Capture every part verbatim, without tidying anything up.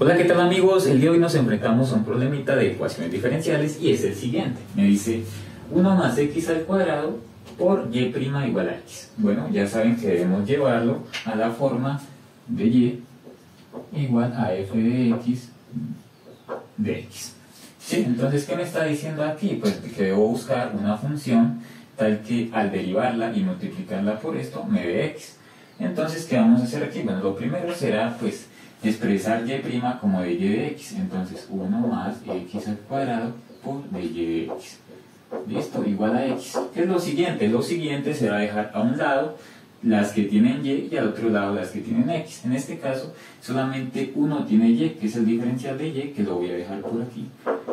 Hola, ¿qué tal amigos? El día de hoy nos enfrentamos a un problemita de ecuaciones diferenciales y es el siguiente. Me dice uno más x al cuadrado por y' igual a x. Bueno, ya saben que debemos llevarlo a la forma de y igual a f de x de x. ¿Sí? Entonces, ¿qué me está diciendo aquí? Pues que debo buscar una función tal que al derivarla y multiplicarla por esto me dé x. Entonces, ¿qué vamos a hacer aquí? Bueno, lo primero será pues expresar y' como dy de x. Entonces, uno más x al cuadrado por dy de x. Listo, igual a x. ¿Qué es lo siguiente? Lo siguiente será dejar a un lado las que tienen y y al otro lado las que tienen x. En este caso, solamente uno tiene y, que es el diferencial de y, que lo voy a dejar por aquí.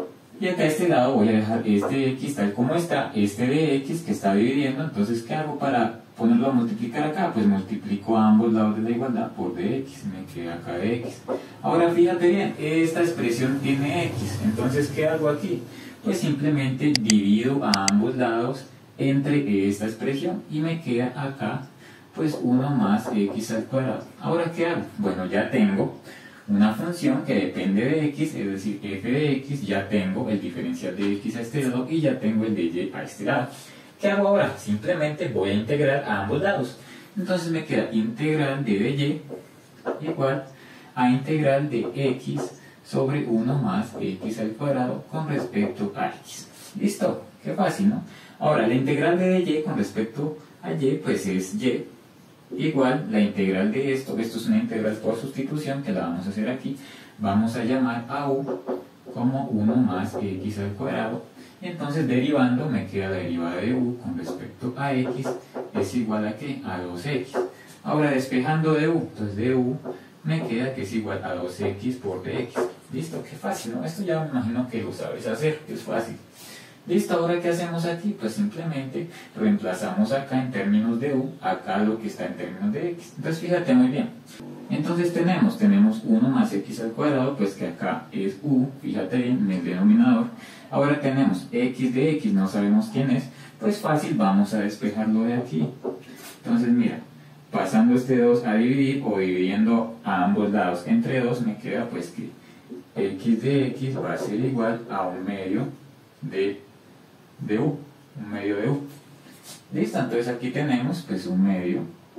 Y acá a este lado voy a dejar este x tal como está, este de x que está dividiendo. Entonces, ¿qué hago para ponerlo a multiplicar acá? Pues multiplico a ambos lados de la igualdad por dx, me queda acá dx. Ahora fíjate bien, esta expresión tiene x, entonces ¿qué hago aquí? Pues simplemente divido a ambos lados entre esta expresión y me queda acá pues uno más x al cuadrado. Ahora ¿qué hago? Bueno, ya tengo una función que depende de x, es decir, f de x, ya tengo el diferencial de x a este lado y ya tengo el de y a este lado. ¿Qué hago ahora? Simplemente voy a integrar a ambos lados. Entonces me queda integral de dy igual a integral de x sobre uno más x al cuadrado con respecto a x. ¿Listo? Qué fácil, ¿no? Ahora, la integral de dy con respecto a y, pues es y igual la integral de esto, esto es una integral por sustitución que la vamos a hacer aquí, vamos a llamar a u como uno más x al cuadrado. Entonces derivando me queda la derivada de u con respecto a x es igual a ¿qué? A dos x. Ahora despejando de u, entonces de u me queda que es igual a dos x por dx. Listo, qué fácil, ¿no? Esto ya me imagino que lo sabes hacer, que es fácil. Listo, ahora ¿qué hacemos aquí? Pues simplemente reemplazamos acá en términos de u, acá lo que está en términos de x. Entonces fíjate muy bien. Entonces tenemos, tenemos uno más x al cuadrado, pues que acá es u, fíjate bien, en el denominador. Ahora tenemos x de x, no sabemos quién es, pues fácil, vamos a despejarlo de aquí. Entonces mira, pasando este dos a dividir o dividiendo a ambos lados entre dos, me queda pues que x de x va a ser igual a un medio de, de u, un medio de u. Listo, entonces aquí tenemos pues un medio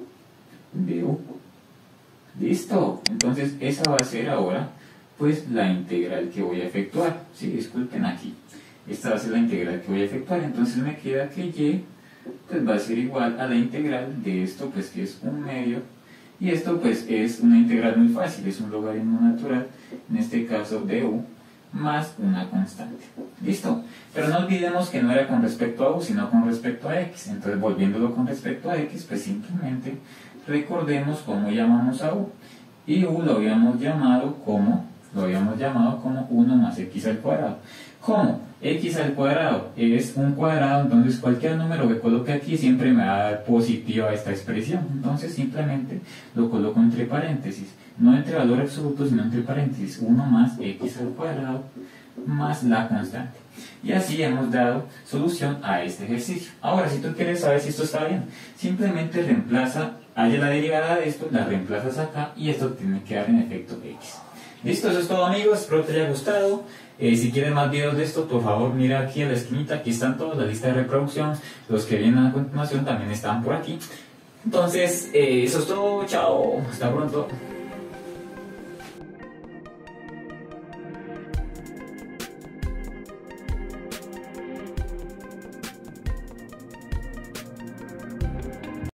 de u. Listo, entonces esa va a ser ahora pues la integral que voy a efectuar. Sí, disculpen aquí. Esta va a ser la integral que voy a efectuar. Entonces me queda que y pues va a ser igual a la integral de esto pues que es un medio. Y esto pues es una integral muy fácil, es un logaritmo natural, en este caso de u, más una constante. ¿Listo? Pero no olvidemos que no era con respecto a u, sino con respecto a x. Entonces volviéndolo con respecto a x, pues simplemente recordemos cómo llamamos a u. Y u lo habíamos llamado como, lo habíamos llamado como uno más x al cuadrado. ¿Cómo? X al cuadrado es un cuadrado, entonces cualquier número que coloque aquí siempre me va a dar positiva esta expresión. Entonces simplemente lo coloco entre paréntesis. No entre valor absoluto, sino entre paréntesis. uno más x al cuadrado más la constante. Y así hemos dado solución a este ejercicio. Ahora, si tú quieres saber si esto está bien, simplemente reemplaza, haya la derivada de esto, la reemplazas acá y esto tiene que dar en efecto x. Listo, eso es todo amigos, espero te haya gustado. Eh, si quieres más videos de esto, por favor mira aquí a la esquinita, aquí están todos, la lista de reproducción, los que vienen a continuación también están por aquí. Entonces, eh, eso es todo, chao, hasta pronto.